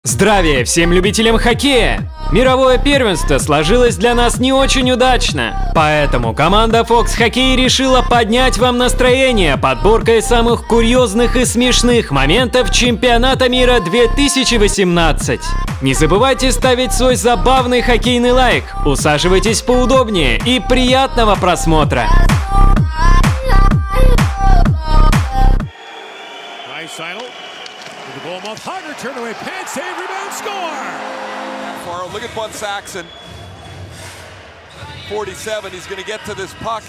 Здравия всем любителям хоккея! Мировое первенство сложилось для нас не очень удачно, поэтому команда Fox Hockey решила поднять вам настроение подборкой самых курьезных и смешных моментов чемпионата мира 2018. Не забывайте ставить свой забавный хоккейный лайк, усаживайтесь поудобнее и приятного просмотра! The goal mouth, Harder, turn away, pad save, rebound, score! Look at Bud Saxon. 47, he's going to get to this puck.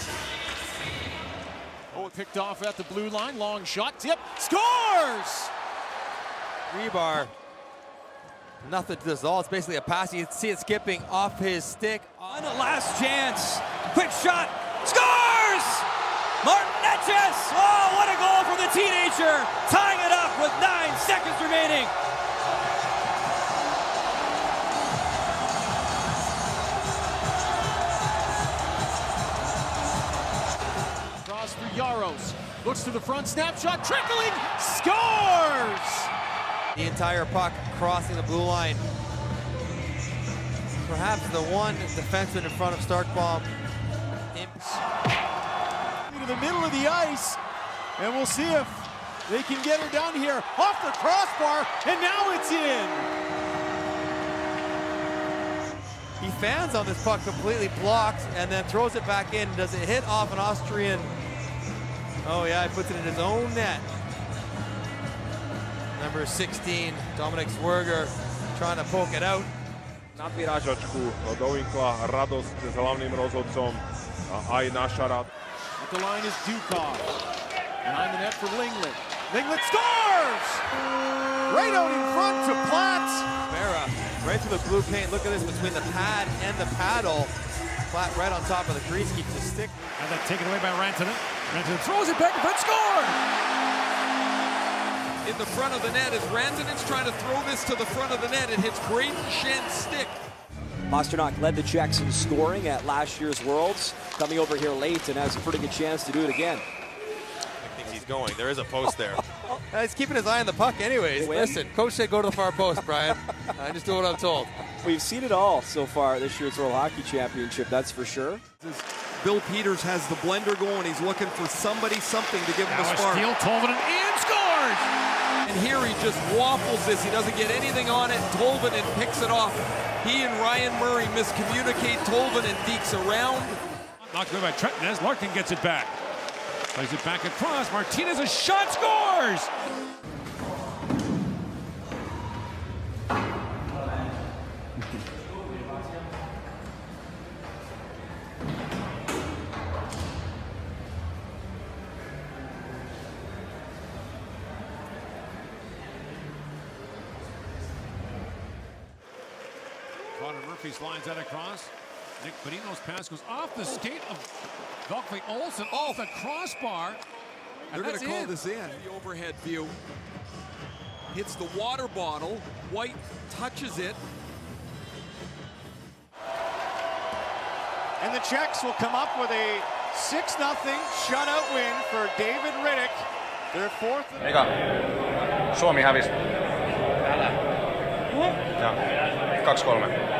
Oh, picked off at the blue line, long shot, tip, scores! Rebar, nothing to this all. It's basically a pass. You can see it skipping off his stick. On the last chance, quick shot, scores! Martin Necas! Oh, what a goal from the teenager! Tying it up with 9 seconds remaining. Cross for Yaros. Looks to the front, snapshot, trickling, scores! The entire puck crossing the blue line. Perhaps the one defenseman in front of Starkbaum. To the middle of the ice, and we'll see if they can get her down here off the crossbar, and now it's in. He fans on this puck, completely blocked, and then throws it back in. Does it hit off an Austrian? Oh yeah, he puts it in his own net. Number 16, Dominic Swerger, trying to poke it out. Napíračačku do Winkla, radosť s hlavným rozhodcom a aj naša radosť. At the line is Dukov. Behind the net for Linglet. Linglet scores! Right out in front to Platt. Mera, right through the blue paint. Look at this between the pad and the paddle. Platt right on top of the crease, keeps the stick. And then taken away by Rantanen. Rantanen throws it back in front, score! In the front of the net as Rantanen's trying to throw this to the front of the net. It hits Braden Schen's stick. Pastrnak led the Czechs in scoring at last year's Worlds, coming over here late and has a pretty good chance to do it again. I think he's going. There is a post there. He's keeping his eye on the puck anyways. Listen, coach said go to the far post, Brian. I just do what I'm told. We've seen it all so far this year's World Hockey Championship, that's for sure. Bill Peters has the blender going. He's looking for somebody, something to give him a spark. Steele, Tolvanen, and scores! And here he just waffles this. He doesn't get anything on it. Tolvanen picks it off. He and Ryan Murray miscommunicate. Tolvanen dekes around. Knocked away by Trenton as Larkin gets it back. Plays it back across. Martinez, a shot, scores! Connor Murphy's lines that across. Nick Bonino's pass goes off the skate of Valkyrie Olsen, off the crossbar. They're going to call this in. The overhead view. Hits the water bottle. White touches it. And the Czechs will come up with a 6-0 shutout win for David Rittich. Their fourth. Eka, Suomi hävisi. Joo, 2-3.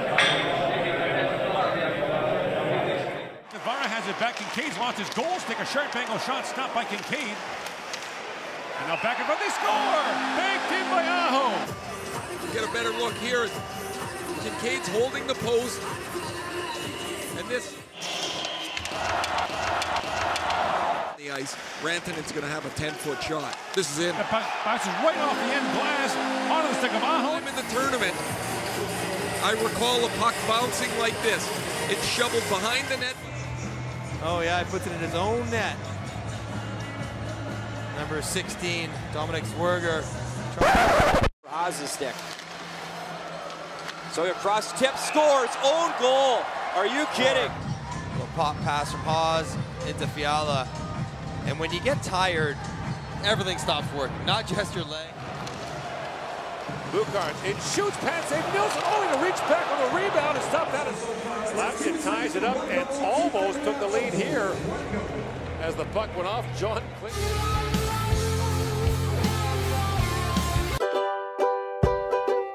Navarra has it back. Kincaid's lost his goal stick. A sharp angle shot stopped by Kincaid. And now back in front, they score! Banked in by Aho. Get a better look here. Kincaid's holding the post. And this. The ice. Rantanen's going to have a 10-foot shot. This is in. The pass is right off the end glass. Onto the stick of Aho. In the tournament, I recall a puck bouncing like this. It's shoveled behind the net. Oh yeah, he puts it in his own net. Number 16, Dominic Swerger. Haas's stick. So across tip, scores, own goal. Are you kidding? Little pop pass from Haas into Fiala. And when you get tired, everything stops working, not just your leg. Bukart, it shoots past St. Nilsson, only to reach back on a rebound and stop that. Slapkin ties it up and almost took the lead here as the puck went off John Clinton.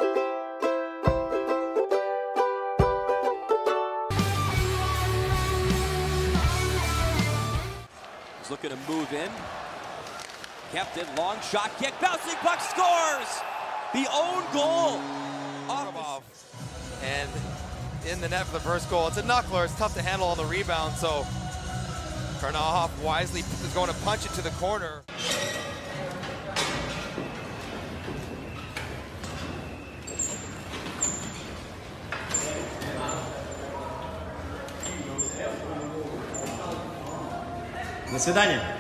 going to move in. Kept it, long shot, kick, bouncing puck, scores! The own goal. Off. And in the net for the first goal. It's a knuckler. It's tough to handle on the rebound, so Karnahov wisely is going to punch it to the corner. До свидания.